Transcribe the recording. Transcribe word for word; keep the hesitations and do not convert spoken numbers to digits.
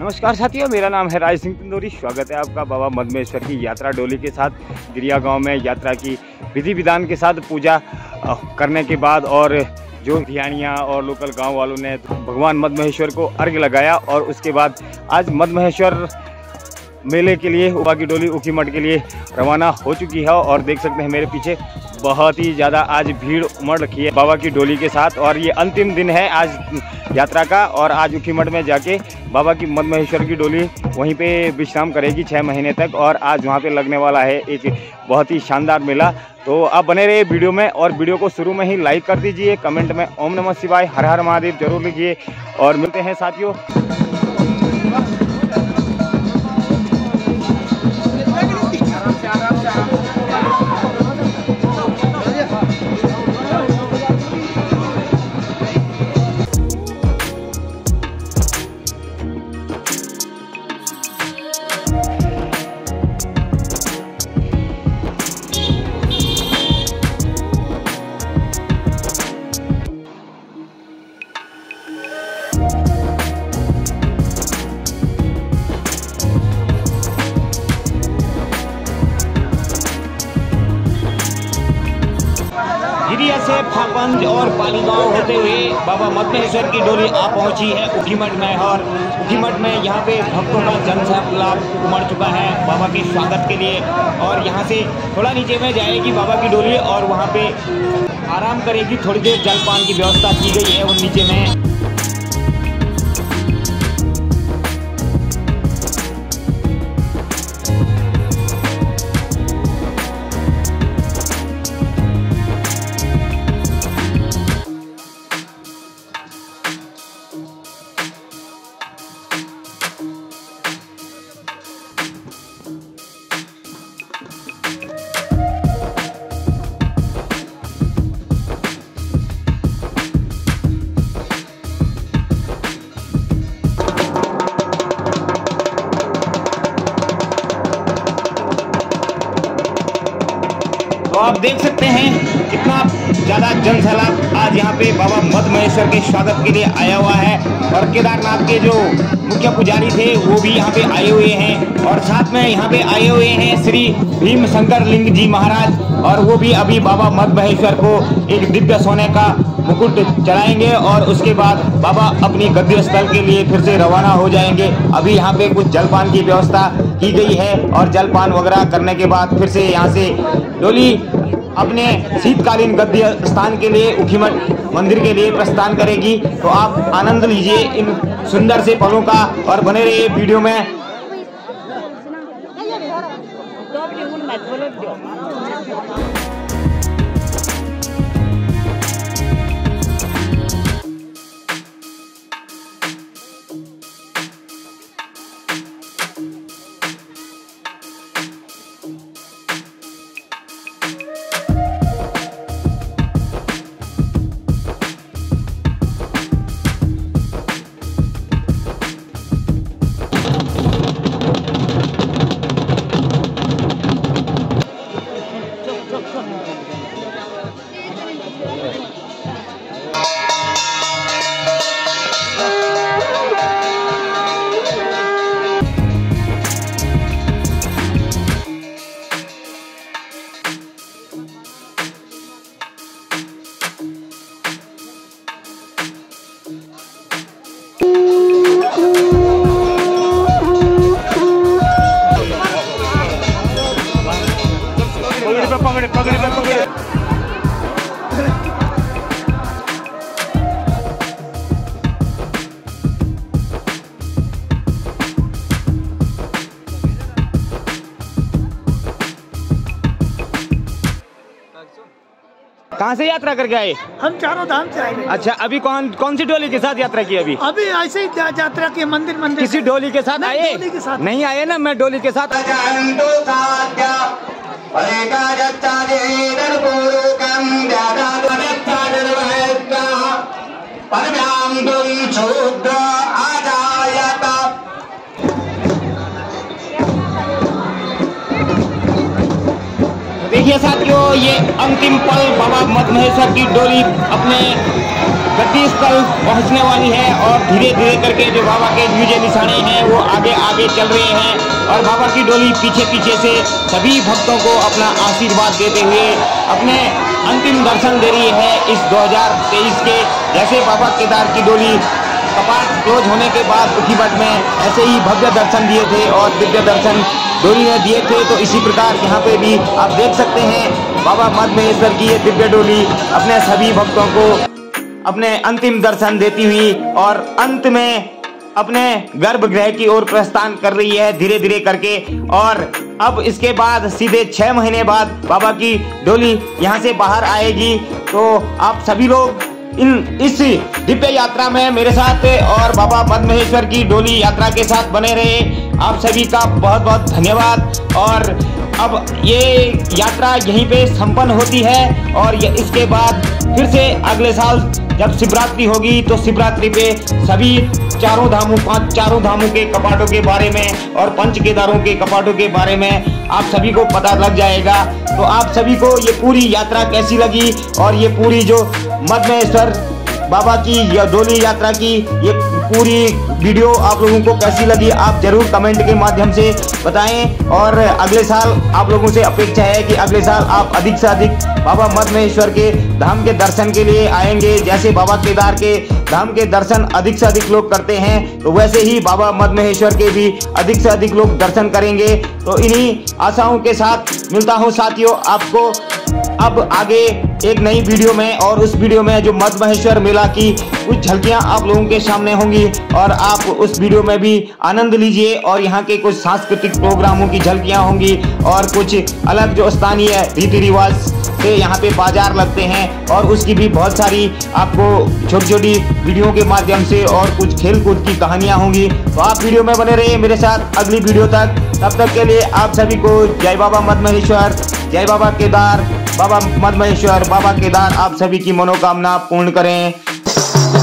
नमस्कार साथियों, मेरा नाम है राज सिंह तंदूरी। स्वागत है आपका बाबा मद्महेश्वर की यात्रा डोली के साथ। गिरिया गांव में यात्रा की विधि विधान के साथ पूजा करने के बाद और जो धियानियाँ और लोकल गांव वालों ने भगवान मद्महेश्वर को अर्घ्य लगाया और उसके बाद आज मद्महेश्वर मेले के लिए बाबा की डोली ऊखीमठ के लिए रवाना हो चुकी है। और देख सकते हैं मेरे पीछे बहुत ही ज़्यादा आज भीड़ उमड़ रखी है बाबा की डोली के साथ। और ये अंतिम दिन है आज यात्रा का और आज ऊखीमठ में जाके बाबा की मद्महेश्वर की डोली वहीं पे विश्राम करेगी छः महीने तक। और आज वहाँ पे लगने वाला है एक बहुत ही शानदार मेला। तो आप बने रहिए वीडियो में और वीडियो को शुरू में ही लाइक कर दीजिए, कमेंट में ओम नमः शिवाय हर हर महादेव जरूर लिखिए। और मिलते हैं साथियों। गिरिया से फापंज और पाली गांव होते हुए बाबा मद्महेश्वर की डोली आ पहुंची है ऊखीमठ में। और ऊखीमठ में यहां पे भक्तों का जनसैलाब उमड़ चुका है बाबा के स्वागत के लिए। और यहां से थोड़ा नीचे में जाएगी बाबा की डोली और वहां पे आराम करेगी, थोड़ी देर जलपान की व्यवस्था की गई है वो नीचे में। तो आप देख सकते हैं कितना ज़्यादा जनसैलाब आज यहाँ पे बाबा मद्महेश्वर के स्वागत के लिए आया हुआ है। और केदारनाथ के जो मुख्य पुजारी थे वो भी यहाँ पे आए हुए हैं। और साथ में यहाँ पे आए हुए हैं श्री भीम शंकर लिंग जी महाराज, और वो भी अभी बाबा मद्महेश्वर को एक दिव्य सोने का मुकुट चढ़ाएंगे और उसके बाद बाबा अपनी गद्य स्थल के लिए फिर से रवाना हो जाएंगे। अभी यहाँ पे कुछ जलपान की व्यवस्था की गई है और जलपान वगैरह करने के बाद फिर से यहाँ से डोली अपने शीतकालीन गद्य स्थान के लिए ऊखीमठ मंदिर के लिए प्रस्थान करेगी। तो आप आनंद लीजिए इन सुंदर से पलों का और बने रहिए वीडियो में। पकड़े पकड़े पकड़े कहाँ से यात्रा करके आए? हम चारों धाम से आए। अच्छा, अभी कौन कौन सी डोली के साथ यात्रा की? अभी अभी ऐसे ही यात्रा की मंदिर मंदिर किसी डोली के साथ आए? डोली के साथ नहीं आए ना, मैं डोली के साथ देखिए साथियों, ये अंतिम पल बाबा मद्महेश्वर की डोली अपने गति स्थल पहुंचने वाली है और धीरे धीरे करके जो बाबा के नीचे निशाने हैं वो आगे आगे चल रहे हैं और बाबा की डोली पीछे पीछे से सभी भक्तों को अपना आशीर्वाद देते हुए अपने अंतिम दर्शन दे रही है इस दो हज़ार तेईस के। जैसे बाबा केदार की डोली कपाट क्लोज होने के बाद उखीमठ में ऐसे ही भव्य दर्शन दिए थे और दिव्य दर्शन डोली ने दिए थे, तो इसी प्रकार यहाँ पे भी आप देख सकते हैं बाबा मद्महेश्वर की ये दिव्य डोली अपने सभी भक्तों को अपने अंतिम दर्शन देती हुई और अंत में अपने गर्भगृह की ओर प्रस्थान कर रही है धीरे धीरे करके। और अब इसके बाद सीधे छह महीने बाद बाबा की डोली यहाँ से बाहर आएगी। तो आप सभी लोग इन इस दिव्य यात्रा में मेरे साथ और बाबा मद्महेश्वर की डोली यात्रा के साथ बने रहे। आप सभी का बहुत बहुत धन्यवाद। और अब ये यात्रा यहीं पे संपन्न होती है और ये इसके बाद फिर से अगले साल जब शिवरात्रि होगी तो शिवरात्रि पे सभी चारों धामों पांच चारों धामों के कपाटों के बारे में और पंच केदारों के कपाटों के बारे में आप सभी को पता लग जाएगा। तो आप सभी को ये पूरी यात्रा कैसी लगी और ये पूरी जो मद्महेश्वर बाबा की या डोली यात्रा की ये पूरी वीडियो आप लोगों को कैसी लगी, आप जरूर कमेंट के माध्यम से बताएं। और अगले साल आप लोगों से अपेक्षा है कि अगले साल आप अधिक से अधिक बाबा मद्महेश्वर के धाम के दर्शन के लिए आएंगे। जैसे बाबा केदार के धाम के दर्शन अधिक से अधिक लोग करते हैं, तो वैसे ही बाबा मद्महेश्वर के भी अधिक से अधिक लोग दर्शन करेंगे। तो इन्हीं आशाओं के साथ मिलता हूँ साथियों आपको अब आगे एक नई वीडियो में। और उस वीडियो में जो मद्महेश्वर मेला की कुछ झलकियां आप लोगों के सामने होंगी और आप उस वीडियो में भी आनंद लीजिए। और यहाँ के कुछ सांस्कृतिक प्रोग्रामों की झलकियां होंगी और कुछ अलग जो स्थानीय रीति रिवाज से यहाँ पे बाजार लगते हैं और उसकी भी बहुत सारी आपको छोटी छोटी वीडियो के माध्यम से और कुछ खेल कूद की कहानियां होंगी। तो आप वीडियो में बने रहिए मेरे साथ अगली वीडियो तक। तब तक के लिए आप सभी को जय बाबा मद्महेश्वर, जय बाबा केदार। बाबा मद्महेश्वर बाबा केदार आप सभी की मनोकामना पूर्ण करें।